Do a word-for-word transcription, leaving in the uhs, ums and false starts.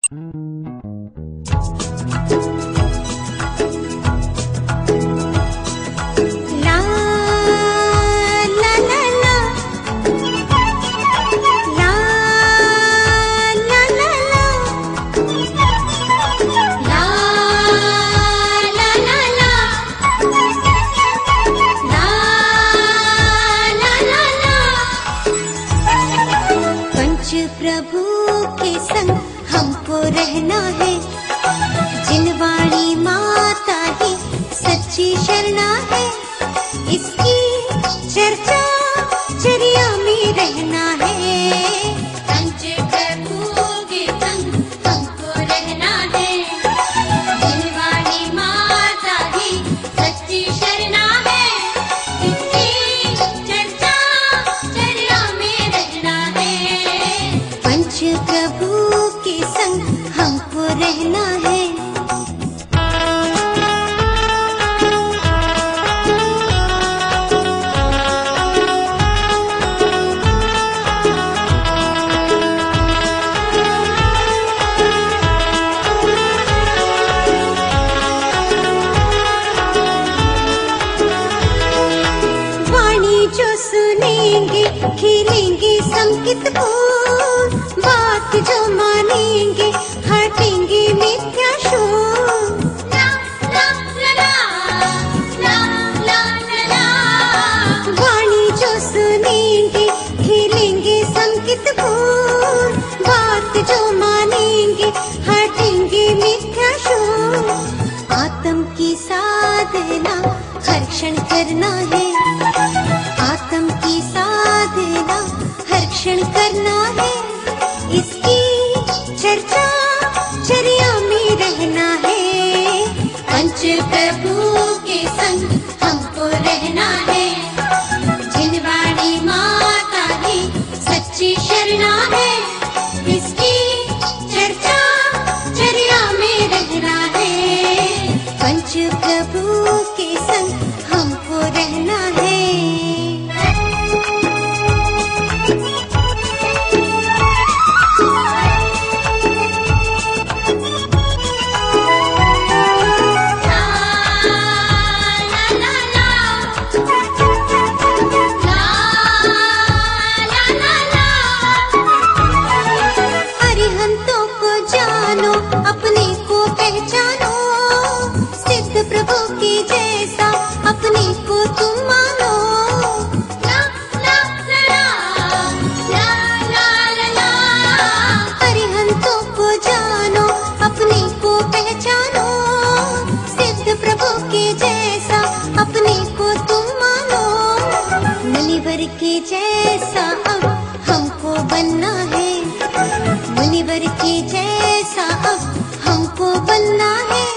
प्रभु के संग हमको रहना है, जिनवाणी माता ही सच्ची शरणा है। इसकी चर्चा चर्या में रहना है। पंच प्रभु के संग हमको रहना है, जिनवाणी माता ही सच्ची शरणा है। इसकी चर्चा चर्या में रहना है। पंच प्रभु के संग हमको रहना है। वाणी जो सुनेंगे खिलेंगे संकित फूल, बात जो मानेंगे हटेंगे मिथ्या शोर। ला ला ला ला ला ला ला। वाणी जो सुनेंगे खिलेंगे संकित फूल, बात जो मानेंगे हटेंगे मिथ्या शोर। आत्म की साधना हर क्षण करना है, आत्म की साधना हर क्षण करना है। इसकी चर्चा चर्या में रहना है। पंच प्रभु के संग हमको रहना है, जिनवाणी माता ही सच्ची शरणा है। इसकी चर्चा चर्या में रहना है। पंच प्रभु के संग हमको रहना है। अरिहंतों को जानो, अपने को पहचानो, सिद्ध प्रभु के जैसा अपने को तुम मानो। ला ला ला ला ला ला ला। अरिहंतों को जानो, अपने को पहचानो, सिद्ध प्रभु के जैसा अपने को तुम मानो। मुनिवर के जैसा अब हमको बनना है, मुनिवर के जैसा अब हमको बनना है।